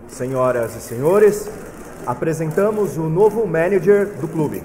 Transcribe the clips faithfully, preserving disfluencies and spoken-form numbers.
Senhoras e senhores, apresentamos o novo manager do clube.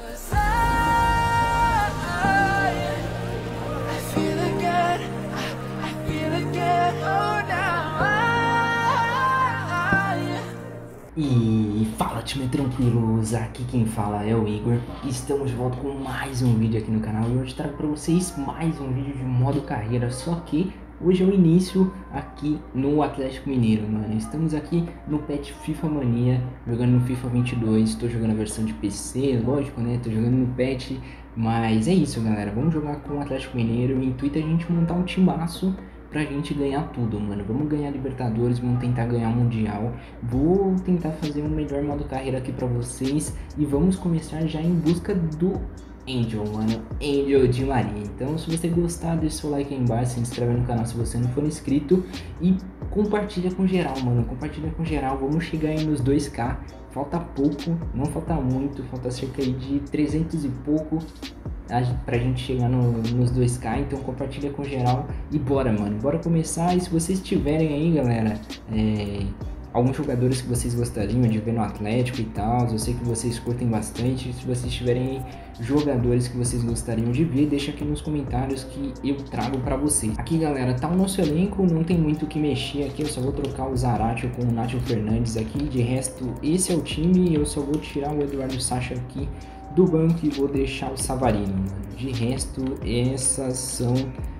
E fala, time tranquilos, aqui quem fala é o Igor e estamos de volta com mais um vídeo aqui no canal. E hoje trago para vocês mais um vídeo de modo carreira, só que hoje é o início aqui no Atlético Mineiro, mano. Estamos aqui no Patch FIFA Mania, jogando no FIFA vinte e dois, estou jogando a versão de P C, lógico, né, estou jogando no patch, mas é isso, galera, vamos jogar com o Atlético Mineiro. O intuito é a gente montar um timaço pra gente ganhar tudo, mano. Vamos ganhar Libertadores, vamos tentar ganhar o Mundial. Vou tentar fazer um melhor modo carreira aqui pra vocês. E vamos começar já em busca do Angel, mano. Angel Di Maria. Então, se você gostar, deixa seu like aí embaixo, se inscreve no canal se você não for inscrito. E compartilha com geral, mano. Compartilha com geral. Vamos chegar aí nos dois K. Falta pouco, não falta muito. Falta cerca aí de trezentos e pouco pra gente chegar no, nos dois K, então compartilha com geral e bora, mano, bora começar. E se vocês tiverem aí, galera, é, alguns jogadores que vocês gostariam de ver no Atlético e tal, eu sei que vocês curtem bastante, se vocês tiverem aí jogadores que vocês gostariam de ver, deixa aqui nos comentários que eu trago pra vocês. Aqui, galera, tá o nosso elenco, não tem muito o que mexer aqui, eu só vou trocar o Zaratio com o Nacho Fernandes aqui, de resto esse é o time, eu só vou tirar o Eduardo Sacha aqui do banco e vou deixar o Savarino, mano. De resto, essas são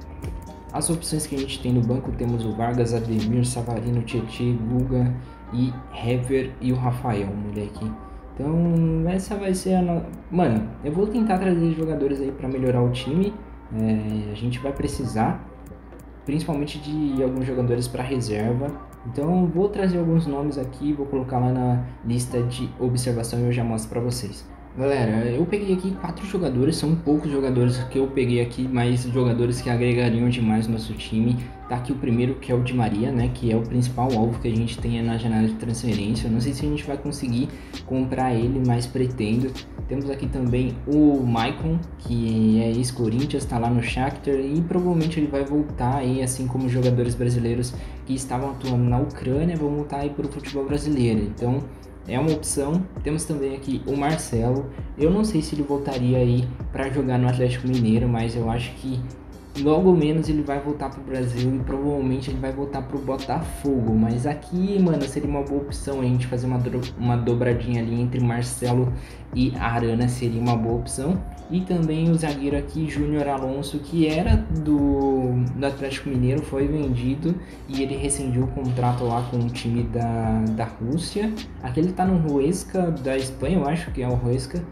as opções que a gente tem no banco. Temos o Vargas, Ademir, Savarino, Tietê, Guga e Hever e o Rafael, moleque. Então, essa vai ser a no... Mano, eu vou tentar trazer jogadores aí para melhorar o time. É, a gente vai precisar, principalmente de alguns jogadores para reserva. Então, vou trazer alguns nomes aqui, vou colocar lá na lista de observação e eu já mostro para vocês. Galera, eu peguei aqui quatro jogadores, são poucos jogadores que eu peguei aqui, mas jogadores que agregariam demais no nosso time. Tá aqui o primeiro, que é o Di Maria, né, que é o principal alvo que a gente tem na janela de transferência. Eu não sei se a gente vai conseguir comprar ele, mas pretendo. Temos aqui também o Maicon, que é ex-Corinthians, tá lá no Shakhtar e provavelmente ele vai voltar aí, assim como os jogadores brasileiros que estavam atuando na Ucrânia, vão voltar aí para o futebol brasileiro. Então, é uma opção. Temos também aqui o Marcelo. Eu não sei se ele voltaria aí para jogar no Atlético Mineiro, mas eu acho que logo menos ele vai voltar pro Brasil e provavelmente ele vai voltar pro Botafogo. Mas aqui, mano, seria uma boa opção a gente fazer uma, do, uma dobradinha ali entre Marcelo e Arana, seria uma boa opção. E também o zagueiro aqui, Júnior Alonso, que era do, do Atlético Mineiro, foi vendido e ele rescindiu o contrato lá com o time da, da Rússia. Aqui ele tá no Huesca da Espanha, eu acho que é o Huesca.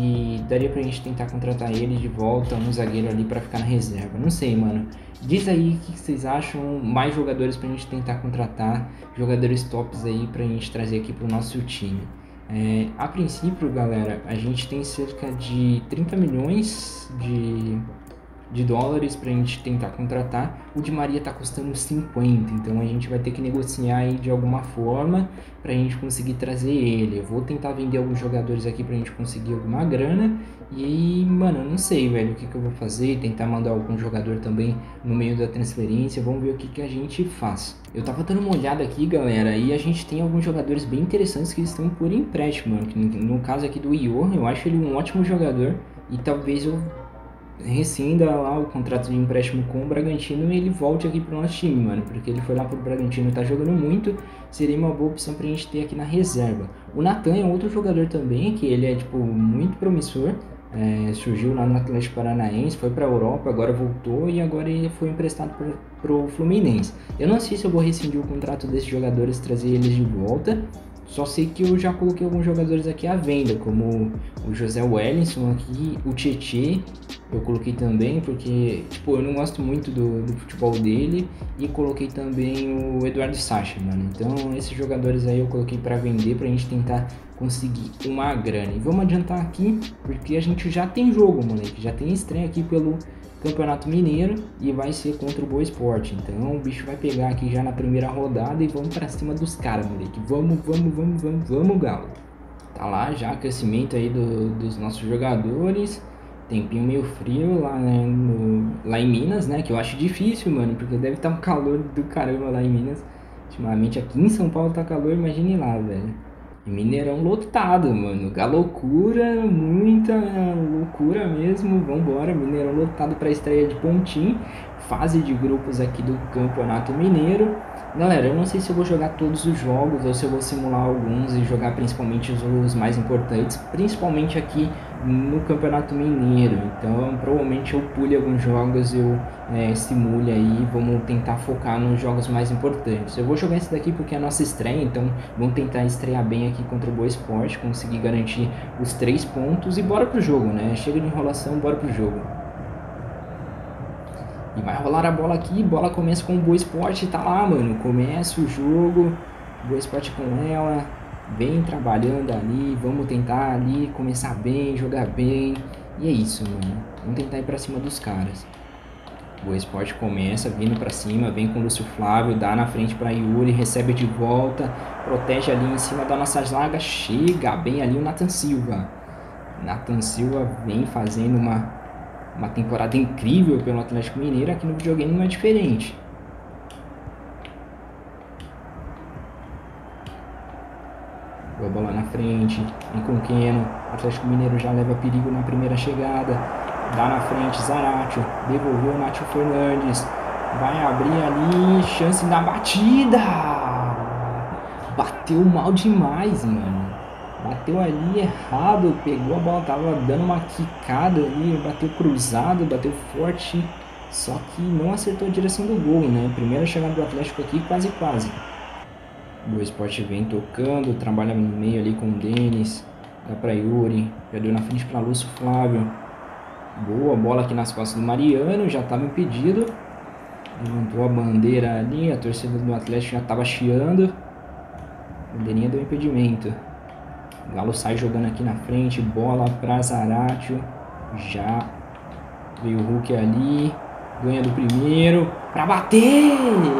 E daria pra gente tentar contratar ele de volta, um zagueiro ali pra ficar na reserva. Não sei, mano. Diz aí o que vocês acham, mais jogadores pra gente tentar contratar, jogadores tops aí pra gente trazer aqui pro nosso time. É, a princípio, galera, a gente tem cerca de trinta milhões de, de dólares pra gente tentar contratar. O Di Maria tá custando cinquenta, então a gente vai ter que negociar aí de alguma forma pra gente conseguir trazer ele. Eu vou tentar vender alguns jogadores aqui pra gente conseguir alguma grana. E aí, mano, eu não sei, velho, o que que eu vou fazer, tentar mandar algum jogador também no meio da transferência, vamos ver o que que a gente faz. Eu tava dando uma olhada aqui, galera, e a gente tem alguns jogadores bem interessantes que estão por empréstimo, mano. No caso aqui do Ior, eu acho ele um ótimo jogador e talvez eu rescinda lá o contrato de empréstimo com o Bragantino e ele volte aqui pro nosso time, mano, porque ele foi lá pro Bragantino e tá jogando muito, seria uma boa opção pra gente ter aqui na reserva. O Nathan é outro jogador também, que ele é, tipo, muito promissor. É, surgiu lá no Atlético Paranaense, foi para a Europa, agora voltou e agora ele foi emprestado para o Fluminense. Eu não sei se eu vou rescindir o contrato desses jogadores e trazer eles de volta, só sei que eu já coloquei alguns jogadores aqui à venda, como o José Wellington aqui, o Tietê, eu coloquei também, porque tipo, eu não gosto muito do, do futebol dele, e coloquei também o Eduardo Sacha, mano. Então esses jogadores aí eu coloquei para vender, pra gente tentar conseguir uma grana. E vamos adiantar aqui, porque a gente já tem jogo, moleque, já tem estreia aqui pelo Campeonato Mineiro e vai ser contra o Boa Esporte. Então o bicho vai pegar aqui já na primeira rodada e vamos pra cima dos caras, moleque. Vamos, vamos, vamos, vamos, vamos, galo. Tá lá já crescimento aí do, dos nossos jogadores. Tempinho meio frio lá, né, no, lá em Minas, né? Que eu acho difícil, mano, porque deve estar um calor do caramba lá em Minas. Ultimamente aqui em São Paulo tá calor, imagine lá, velho. E Mineirão lotado, mano. A loucura, muita loucura mesmo. Vambora, Mineirão lotado pra estreia de Pontim. Fase de grupos aqui do Campeonato Mineiro. Galera, eu não sei se eu vou jogar todos os jogos ou se eu vou simular alguns e jogar principalmente os, os mais importantes, principalmente aqui no Campeonato Mineiro. Então provavelmente eu pule alguns jogos, eu é, simule aí, vamos tentar focar nos jogos mais importantes. Eu vou jogar esse daqui porque é a nossa estreia, então vamos tentar estrear bem aqui contra o Boa Esporte, conseguir garantir os três pontos e bora pro jogo, né? Chega de enrolação, bora pro jogo. E vai rolar a bola aqui, bola começa com o Boa Esporte, tá lá, mano, começa o jogo, Boa Esporte com ela, vem trabalhando ali, vamos tentar ali começar bem, jogar bem, e é isso, mano, vamos tentar ir pra cima dos caras. Boa Esporte começa vindo pra cima, vem com o Lúcio Flávio, dá na frente pra Yuri, recebe de volta, protege ali em cima da nossa zaga, chega bem ali o Nathan Silva. Nathan Silva vem fazendo uma... Uma temporada incrível pelo Atlético Mineiro, aqui no videogame não é diferente. Boa bola na frente, vem com o Keno. O Atlético Mineiro já leva perigo na primeira chegada. Dá na frente, Zaratio. Devolveu o Nátio Fernandes. Vai abrir ali, chance na batida. Bateu mal demais, mano. Bateu ali errado, pegou a bola, tava dando uma quicada ali, bateu cruzado, bateu forte, só que não acertou a direção do gol, né? Primeira chegada do Atlético aqui, quase quase. Boa Esporte vem tocando, trabalha no meio ali com o Denis, dá pra Yuri, já deu na frente pra Lúcio Flávio. Boa bola aqui nas costas do Mariano, já tava impedido. Levantou a bandeira ali, a torcida do Atlético já tava chiando. Bandeirinha deu impedimento. O Galo sai jogando aqui na frente, bola para Zaratio, já veio o Hulk ali, ganha do primeiro, para bater!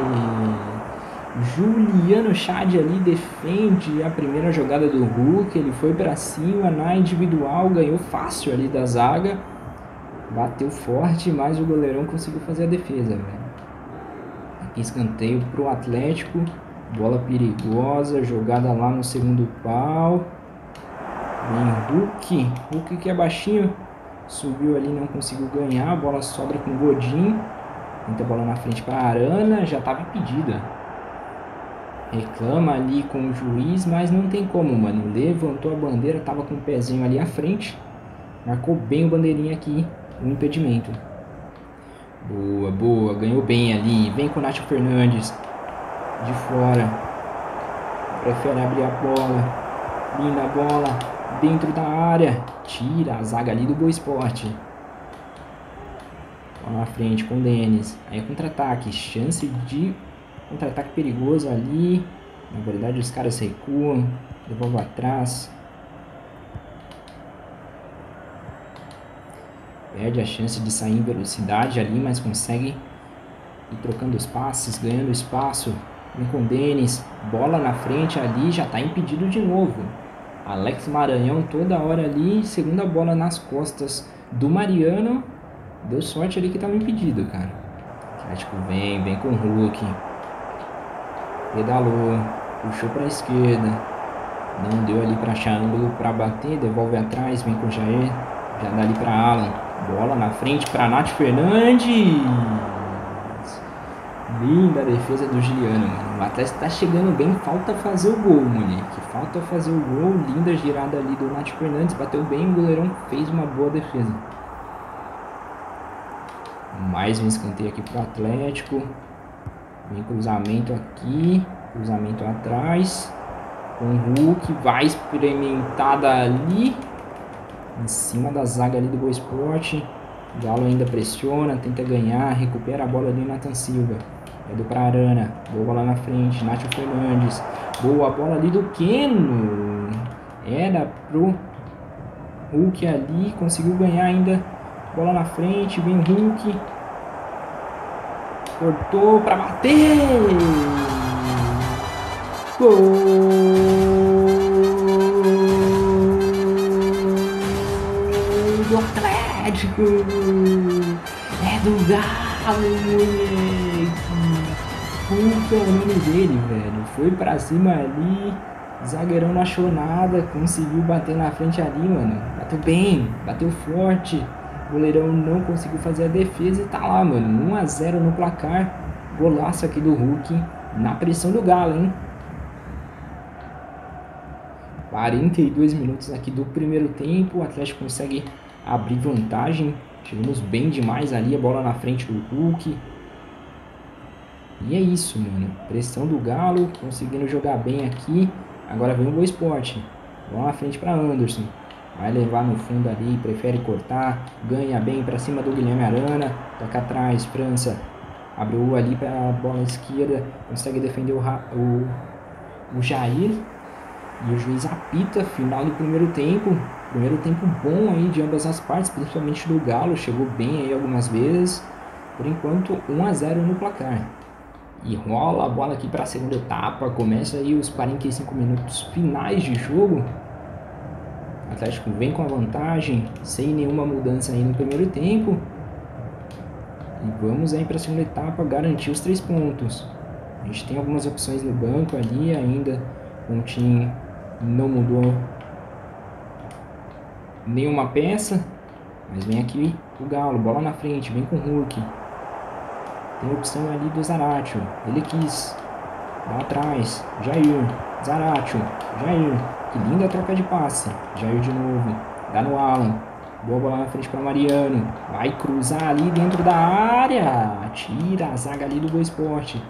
Juliano Chad ali defende a primeira jogada do Hulk, ele foi para cima na individual, ganhou fácil ali da zaga, bateu forte, mas o goleirão conseguiu fazer a defesa, velho. Aqui escanteio pro Atlético, bola perigosa, jogada lá no segundo pau. Vem Hulk, Hulk que é baixinho, subiu ali, não conseguiu ganhar, a bola sobra com o Godin, tenta a bola na frente para Arana, já estava impedida. Reclama ali com o juiz, mas não tem como, mano, levantou a bandeira, tava com o pezinho ali à frente, marcou bem o bandeirinha aqui, o impedimento. Boa, boa, ganhou bem ali, vem com o Nátio Fernandes, de fora, prefere abrir a bola, linda bola, dentro da área, tira a zaga ali do Boa Esporte. Lá na frente com o Denis, aí é contra-ataque, chance de contra-ataque perigoso ali, na verdade os caras recuam, devolvem atrás, perde a chance de sair em velocidade ali, mas consegue ir trocando os passes, ganhando espaço. Vem com o Denis, bola na frente ali, já está impedido de novo. Alex Maranhão toda hora ali, segunda bola nas costas do Mariano. Deu sorte ali que estava impedido, cara. Atlético vem, vem com o Hulk. Pedalou, puxou para a esquerda. Não deu ali para achar ângulo para bater, devolve atrás, vem com o Jair. Já dá ali para Alan. Bola na frente para Nath Fernandes. Linda a defesa do Juliano, mano. O Atlético tá chegando bem, falta fazer o gol, moleque. Falta fazer o gol. Linda girada ali do Nath Fernandes. Bateu bem, o goleirão fez uma boa defesa. Mais um escanteio aqui pro Atlético. Vem cruzamento aqui. Cruzamento atrás. Com o Hulk. Vai experimentada ali. Em cima da zaga ali do Boa Esporte. O Galo ainda pressiona, tenta ganhar. Recupera a bola ali, Nathan Silva. É do pra Arana. Boa bola na frente. Nátio Fernandes. Boa bola ali do Keno. Era pro Hulk ali. Conseguiu ganhar ainda. Bola na frente. Vem o Hulk. Cortou pra bater. Gol do Atlético. É do Galo, moleque. Hulk é o nome dele, velho. Foi pra cima ali. Zagueirão não achou nada. Conseguiu bater na frente ali, mano. Bateu bem, bateu forte. O goleirão não conseguiu fazer a defesa e tá lá, mano. um a zero no placar. Golaço aqui do Hulk. Na pressão do Galo, hein? quarenta e dois minutos aqui do primeiro tempo. O Atlético consegue abrir vantagem. Chegamos bem demais ali. A bola na frente do Hulk. E é isso, mano. Pressão do Galo. Conseguindo jogar bem aqui. Agora vem o Boa Esporte. Bola na frente para Anderson. Vai levar no fundo ali. Prefere cortar. Ganha bem para cima do Guilherme Arana. Toca atrás. França. Abriu ali para a bola esquerda. Consegue defender o, o, o Jair. E o juiz apita. Final do primeiro tempo. Primeiro tempo bom aí de ambas as partes. Principalmente do Galo. Chegou bem aí algumas vezes. Por enquanto um a zero no placar. E rola a bola aqui para a segunda etapa. Começa aí os quarenta e cinco minutos finais de jogo. O Atlético vem com a vantagem, sem nenhuma mudança aí no primeiro tempo. E vamos aí para a segunda etapa garantir os três pontos. A gente tem algumas opções no banco ali ainda. O time não mudou nenhuma peça. Mas vem aqui o Galo, bola na frente, vem com o Hulk. Tem a opção ali do Zaratio. Ele quis. Lá atrás. Jair. Zaratio. Jair. Que linda troca de passe. Jair de novo. Dá no Alan. Boa bola na frente para Mariano. Vai cruzar ali dentro da área. Tira a zaga ali do Boa Esporte.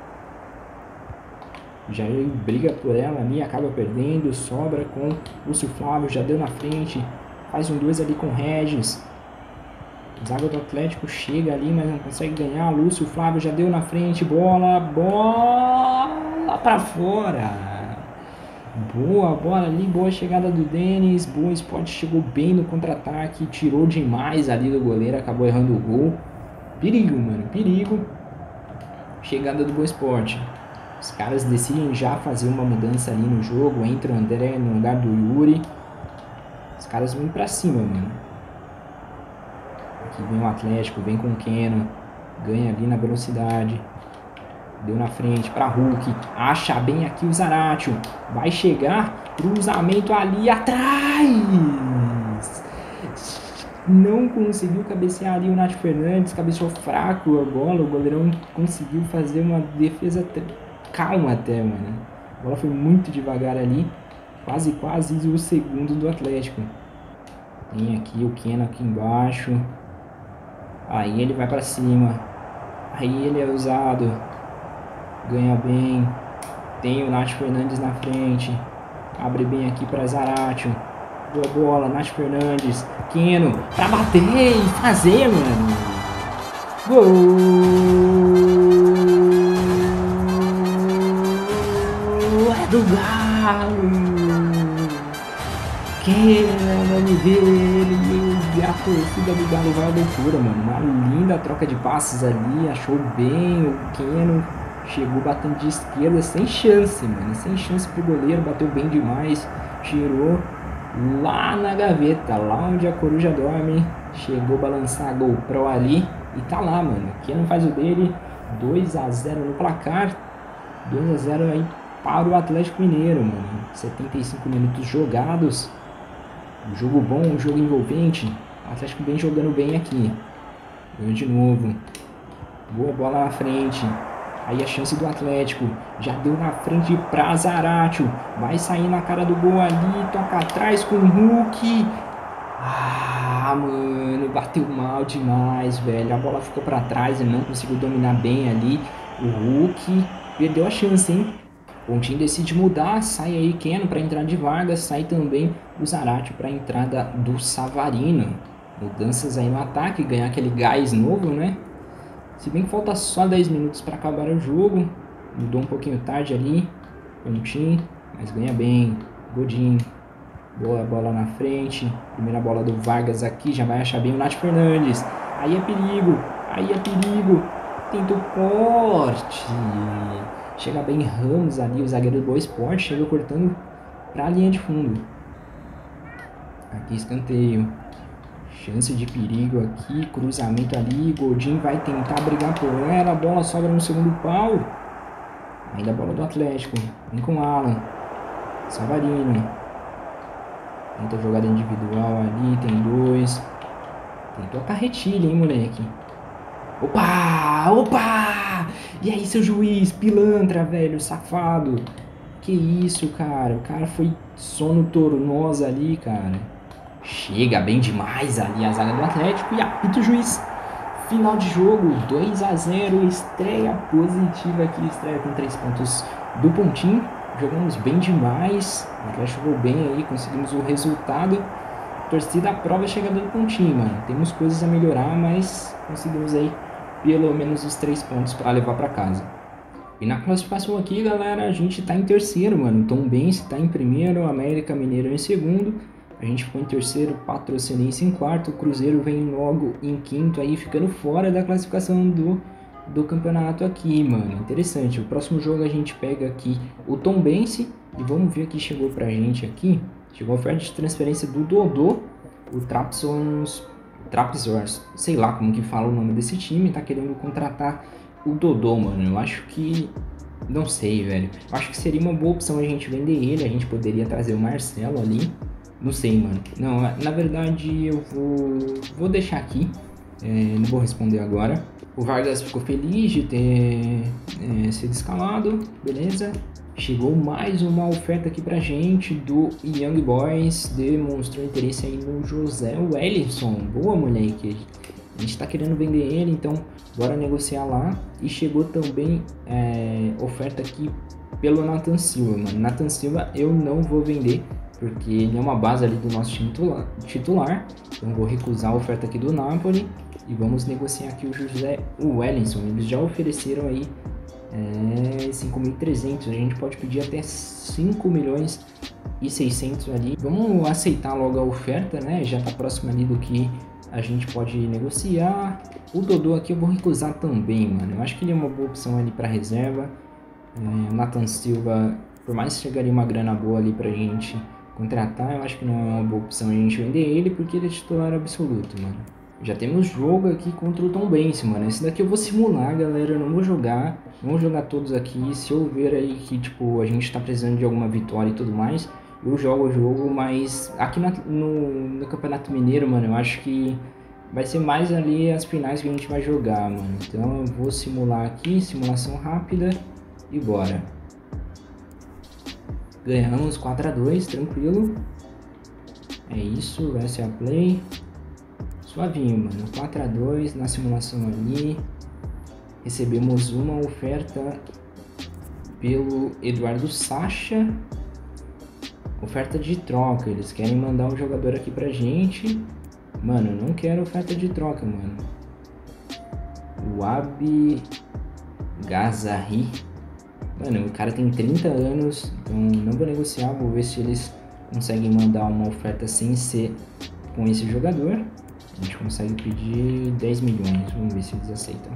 Jair briga por ela ali. Acaba perdendo. Sobra com Lúcio Flávio. Já deu na frente. Faz um dois ali com o Regis. Zaga do Atlético chega ali, mas não consegue ganhar. Lúcio Flávio já deu na frente. Bola, bola pra fora. Boa bola ali, boa chegada do Denis. Boa Esporte chegou bem no contra-ataque. Tirou demais ali do goleiro, acabou errando o gol. Perigo, mano, perigo. Chegada do Boa Esporte. Os caras decidem já fazer uma mudança ali no jogo. Entra o André no lugar do Yuri. Os caras vão pra cima, mano. Aqui vem o Atlético, vem com o Keno. Ganha ali na velocidade. Deu na frente para Hulk. Acha bem aqui o Zaratio. Vai chegar. Cruzamento ali atrás. Não conseguiu cabecear ali o Nath Fernandes. Cabeceou fraco a bola. O goleirão conseguiu fazer uma defesa calma até, mano. A bola foi muito devagar ali. Quase, quase o segundo do Atlético. Tem aqui o Keno aqui embaixo. Aí ele vai pra cima. Aí ele é usado. Ganha bem. Tem o Nath Fernandes na frente. Abre bem aqui para Zaratio. Boa bola, Nath Fernandes. Keno pra bater e fazer, mano. Gol! É do Galo! Quem é o nome dele? E a torcida do Galo vai à loucura, mano. Uma linda troca de passes ali. Achou bem o Keno. Chegou batendo de esquerda sem chance, mano. Sem chance pro goleiro. Bateu bem demais. Tirou lá na gaveta. Lá onde a coruja dorme. Chegou a balançar a GoPro ali. E tá lá, mano. Keno faz o dele. dois a zero no placar. dois a zero aí para o Atlético Mineiro, mano. setenta e cinco minutos jogados. Um jogo bom, um jogo envolvente. O Atlético vem jogando bem aqui. Ganhou de novo. Boa bola na frente. Aí a chance do Atlético. Já deu na frente pra Zaratio. Vai sair na cara do gol ali. Toca atrás com o Hulk. Ah, mano. Bateu mal demais, velho. A bola ficou pra trás. Ele não conseguiu dominar bem ali. O Hulk perdeu a chance, hein? O Pontinho decide mudar, sai aí Keno para entrar de Vargas, sai também o Zaratio para a entrada do Savarino. Mudanças aí no ataque, ganhar aquele gás novo, né? Se bem que falta só dez minutos para acabar o jogo, mudou um pouquinho tarde ali, Pontinho, mas ganha bem, Godin, boa bola na frente, primeira bola do Vargas aqui, já vai achar bem o Nath Fernandes, aí é perigo, aí é perigo, tenta o corte. Chega bem Ramos ali, o zagueiro do Boa Esporte, chega cortando para a linha de fundo. Aqui escanteio. Chance de perigo aqui, cruzamento ali, Godin vai tentar brigar por ela, a bola sobra no segundo pau. Ainda a bola do Atlético. Vem com o Alan. Savarino. Tenta jogada individual ali. Tem dois. Tentou a carretilha, hein, moleque. Opa! Opa! E aí, seu juiz? Pilantra, velho. Safado. Que isso, cara. O cara foi sono tornosa ali, cara. Chega bem demais ali a zaga do Atlético. E apita o juiz. Final de jogo. dois a zero. Estreia positiva aqui. Estreia com três pontos do pontinho. Jogamos bem demais. O Atlético jogou bem aí. Conseguimos o resultado. Torcida aprova a chegada do pontinho, mano. Temos coisas a melhorar, mas conseguimos aí pelo menos os três pontos para levar para casa. E na classificação aqui, galera, a gente tá em terceiro, mano. Tombense tá em primeiro, América Mineiro em segundo. A gente ficou em terceiro, Patrocinense em quarto. O Cruzeiro vem logo em quinto aí, ficando fora da classificação do, do campeonato aqui, mano. Interessante. O próximo jogo a gente pega aqui o Tombense. E vamos ver o que chegou pra gente aqui. Chegou a oferta de transferência do Dodô, o Trabzons, Trabzons, sei lá como que fala o nome desse time, tá querendo contratar o Dodô, mano. Eu acho que, não sei, velho. Eu acho que seria uma boa opção a gente vender ele, a gente poderia trazer o Marcelo ali. Não sei, mano. Não, na verdade eu vou, vou deixar aqui, é, não vou responder agora. O Vargas ficou feliz de ter é, sido escalado, beleza. Chegou mais uma oferta aqui pra gente do Young Boys, demonstrou interesse aí no José Wellington. Boa, moleque. A gente tá querendo vender ele, então bora negociar lá. E chegou também é, oferta aqui pelo Nathan Silva, mano. Nathan Silva eu não vou vender, porque ele é uma base ali do nosso time titular. Então vou recusar a oferta aqui do Napoli e vamos negociar aqui o José Wellington. Eles já ofereceram aí É, cinco mil e trezentos, a gente pode pedir até cinco milhões e seiscentos ali. Vamos aceitar logo a oferta, né? Já tá próximo ali do que a gente pode negociar. O Dodô aqui eu vou recusar também, mano. Eu acho que ele é uma boa opção ali para reserva. É, Nathan Silva, por mais que chegaria uma grana boa ali pra gente contratar, eu acho que não é uma boa opção a gente vender ele, porque ele é titular absoluto, mano. Já temos jogo aqui contra o Tombense, mano. Esse daqui eu vou simular, galera. Eu não vou jogar. Não vou jogar todos aqui. Se eu ver aí que, tipo, a gente tá precisando de alguma vitória e tudo mais, eu jogo o jogo. Mas aqui na, no, no Campeonato Mineiro, mano, eu acho que vai ser mais ali as finais que a gente vai jogar, mano. Então eu vou simular aqui. Simulação rápida. E bora. Ganhamos quatro a dois, tranquilo. É isso, essa é a play. Suavinho, mano. quatro a dois na simulação ali. Recebemos uma oferta pelo Eduardo Sacha. Oferta de troca. Eles querem mandar um jogador aqui pra gente. Mano, eu não quero oferta de troca, mano. O Abi Gazari. Mano, o cara tem trinta anos. Então não vou negociar. Vou ver se eles conseguem mandar uma oferta sem ser com esse jogador. A gente consegue pedir dez milhões, vamos ver se eles aceitam.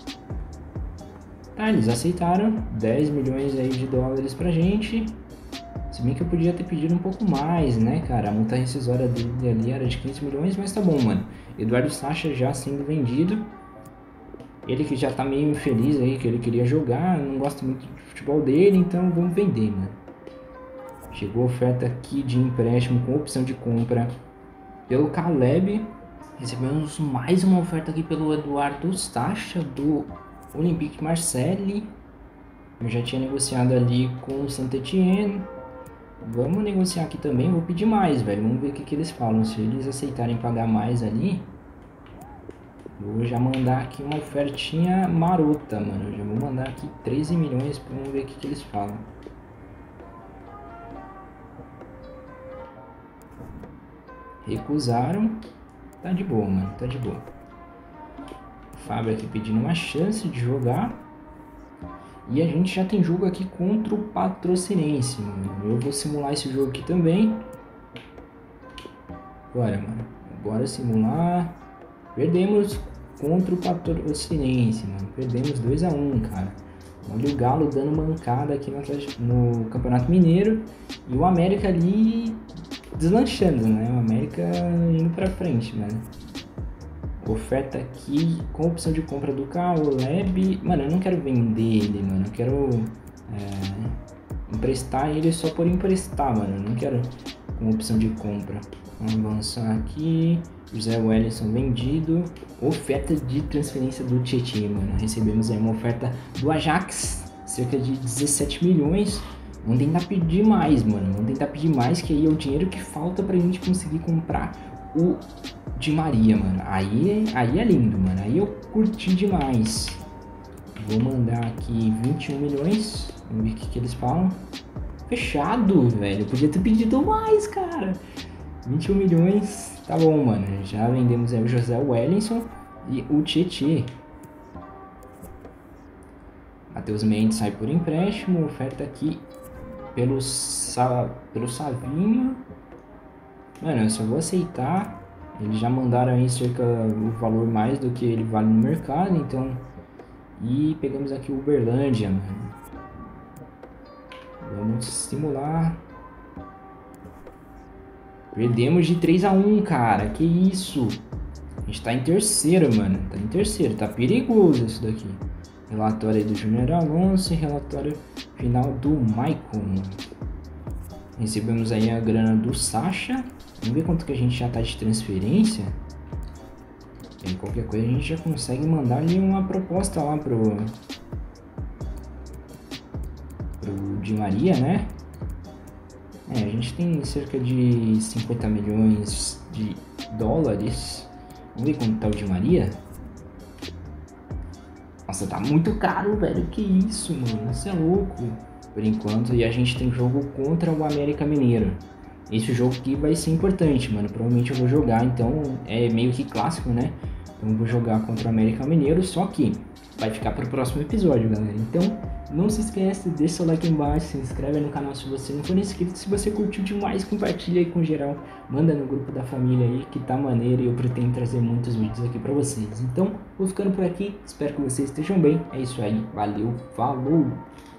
Tá, eles aceitaram dez milhões aí de dólares pra gente. Se bem que eu podia ter pedido um pouco mais, né, cara? A multa rescisória dele ali era de quinze milhões, mas tá bom, mano. Eduardo Sacha já sendo vendido. Ele que já tá meio infeliz aí, que ele queria jogar, não gosta muito do futebol dele, então vamos vender, mano. Chegou a oferta aqui de empréstimo com opção de compra pelo Caleb. Recebemos mais uma oferta aqui pelo Eduardo Sacha do Olympique Marseille. Eu já tinha negociado ali com o Saint-Étienne. Vamos negociar aqui também. Vou pedir mais, velho. Vamos ver o que, que eles falam. Se eles aceitarem pagar mais ali, vou já mandar aqui uma ofertinha marota, mano. Eu já vou mandar aqui treze milhões. Vamos ver o que, que eles falam. Recusaram. Tá de boa, mano, tá de boa. O Fábio aqui pedindo uma chance de jogar. E a gente já tem jogo aqui contra o Patrocinense, mano. Eu vou simular esse jogo aqui também. Bora, mano. Bora simular. Perdemos contra o Patrocinense, mano. Perdemos dois a um, cara. Olha o Galo dando mancada aqui no, no Campeonato Mineiro. E o América ali deslanchando, né? O América indo pra frente, mano. Oferta aqui com opção de compra do Caleb. Mano, eu não quero vender ele, mano. Eu quero É, emprestar ele só por emprestar, mano. Não quero com opção de compra. Vamos avançar aqui. José Wellington vendido. Oferta de transferência do Tietchan, mano. Recebemos aí uma oferta do Ajax, cerca de dezessete milhões. Vamos tentar pedir mais, mano. Vamos tentar pedir mais, que aí é o dinheiro que falta pra gente conseguir comprar o Di Maria, mano. Aí, aí é lindo, mano. Aí eu curti demais. Vou mandar aqui vinte e um milhões. Vamos ver o que, que eles falam. Fechado, velho. Podia ter pedido mais, cara. vinte e um milhões. Tá bom, mano. Já vendemos aí o José Wellington e o Tietchan. Matheus Mendes sai por empréstimo. Oferta aqui pelo, Sa... pelo Savinho. Mano, eu só vou aceitar. Eles já mandaram aí cerca o valor mais do que ele vale no mercado, então. E pegamos aqui o Uberlândia, mano. Vamos simular. Perdemos de três a um, cara. Que isso? A gente tá em terceiro, mano. Tá em terceiro. Tá perigoso isso daqui. Relatório aí do Júnior Alonso e relatório final do Maicon. Recebemos aí a grana do Sacha. Vamos ver quanto que a gente já tá de transferência. E qualquer coisa a gente já consegue mandar ali uma proposta lá pro... Pro Di Maria, né? É, a gente tem cerca de cinquenta milhões de dólares. Vamos ver quanto tá o Di Maria. Nossa, tá muito caro, velho. Que isso, mano. Isso é louco. Por enquanto. E a gente tem jogo contra o América Mineiro. Esse jogo aqui vai ser importante, mano. Provavelmente eu vou jogar, então é meio que clássico, né? Então eu vou jogar contra o América Mineiro, só que vai ficar para o próximo episódio, galera. Então não se esquece, deixa seu like aí embaixo, se inscreve no canal se você não for inscrito. Se você curtiu demais, compartilha aí com geral, manda no grupo da família aí que tá maneiro e eu pretendo trazer muitos vídeos aqui para vocês. Então vou ficando por aqui, espero que vocês estejam bem. É isso aí, valeu, falou!